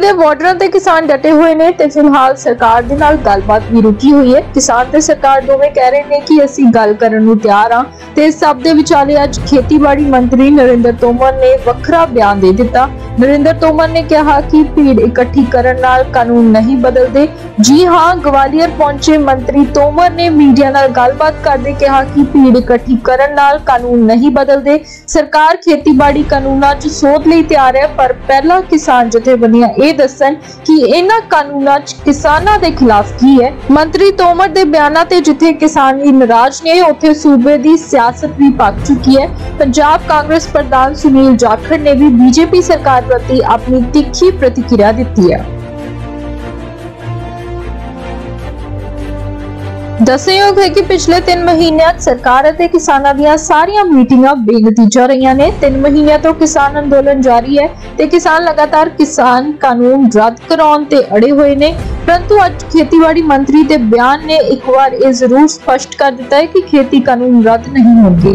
ਦੇ ਬਾਰਡਰਾਂ ਤੇ ਕਿਸਾਨ ਡਟੇ ਹੋਏ ਨੇ ਤੇ ਫਿਲਹਾਲ ਸਰਕਾਰ ਦੇ ਨਾਲ ਗੱਲਬਾਤ ਵੀ ਰੁਕੀ ਹੋਈ ਹੈ। ਕਿਸਾਨ ਤੇ ਸਰਕਾਰ ਦੋਵੇਂ ਕਹਿ ਰਹੇ ਨੇ ਕਿ ਅਸੀਂ ਗੱਲ ਕਰਨ ਨੂੰ ਤਿਆਰ ਹਾਂ ਤੇ ਇਸ ਸਭ ਦੇ ਵਿਚਾਲੇ ਅੱਜ ਖੇਤੀਬਾੜੀ ਮੰਤਰੀ ਨਰਿੰਦਰ ਤੋਮਰ ਨੇ ਵੱਖਰਾ ਬਿਆਨ ਦੇ ਦਿੱਤਾ। नरेंद्र तोमर ने कहा कि भीड़ इकट्ठी करन नाल कानून नहीं बदलते। जी हां, ग्वालियर पहुंचे मंत्री तोमर ने मीडिया नाल गलबात करदे कहा कि भीड़ इकट्ठी करन नाल कानून नहीं बदलते। सरकार खेतीबाड़ी कानूनां 'च सोध लई तैयार है, पर पहला किसान जथेबंदियां इह दस्सण कि इन्हां कानूनां 'च किसानां दे खिलाफ की है। मंत्री तोमर दे बयानां ते जिथे किसान भी नाराज ने उत्थे सूबे दी सियासत भी पक चुकी है। पंजाब कांग्रेस प्रधान सुनील जाखड़ ने भी बीजेपी सरकार प्रति अपनी तिखी प्रतिक्रिया दी है। दस्सणयोग है कि पिछले 3 महीनों सरकार और किसानों दी सारियां मीटिंगां बेनतीजा रही ने। 3 महीनों तो किसान अंदोलन जारी है ते किसान लगातार किसान कानून रद्द कराउण ते अड़े हुए ने, परंतु आज खेतीबाड़ी मंत्री दे बयान ने एक बार यह जरूर स्पष्ट कर दिता है कि खेती कानून रद्द नहीं होंगे।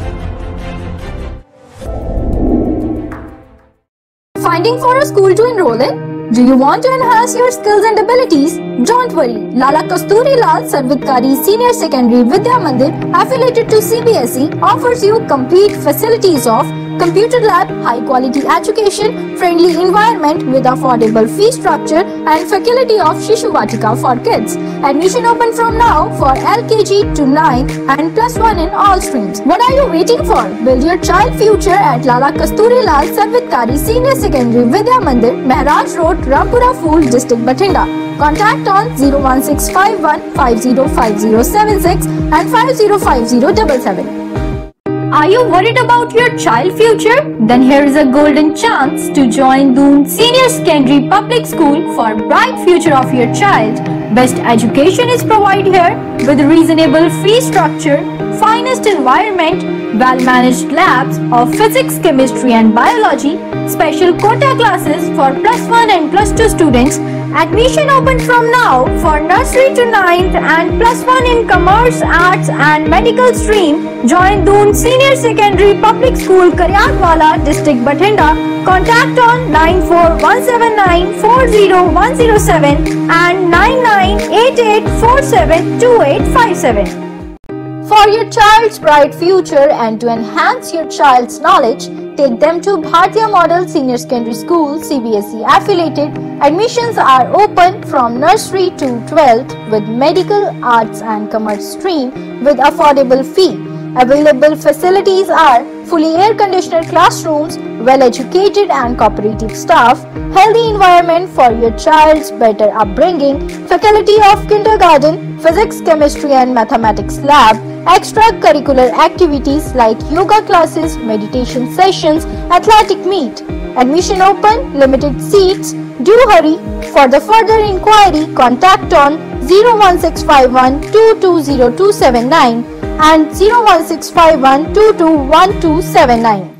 Finding for a school to enroll in? Do you want to enhance your skills and abilities? Don't worry. Lala Kasturi Lal Sarvatkari Senior Secondary Vidya Mandir, affiliated to CBSE, offers you complete facilities of computer lab, high quality education, friendly environment with affordable fee structure and faculty of Shishu Vatika for kids. Admission open from now for LKG to 9th and +1 in all streams. What are you waiting for? Build your child future at Lala Kasturi Lal Sarvatkari Senior Secondary Vidya Mandir, Maharaj Road, Rampura Fool, District Bathinda. Contact on 01651 505076 and 505077. Are you worried about your child future? Then here is a golden chance to join Doon Senior Secondary Public School for bright future of your child. Best education is provided here with reasonable fee structure, finest environment, well-managed labs of physics, chemistry and biology, special quota classes for +1 and +2 students. Admission open from now for nursery to 9th and +1 in commerce, arts and medical stream. Join Doon Senior Secondary Public School, Karyatwala, District Bathinda. Contact on 94179 40107 and 9988472857. For your child's bright future and to enhance your child's knowledge, take them to Bhartiya Model Senior Secondary School, CBSE affiliated. Admissions are open from nursery to 12th with medical, arts and commerce stream with affordable fee. Available facilities are fully air-conditioned classrooms, well-educated and cooperative staff, healthy environment for your child's better upbringing, faculty of kindergarten, physics, chemistry and mathematics lab, extracurricular activities like yoga classes, meditation sessions, athletic meet. Admission open, limited seats. Do hurry. For the further inquiry, contact on 01651 220279 and 01651 221279.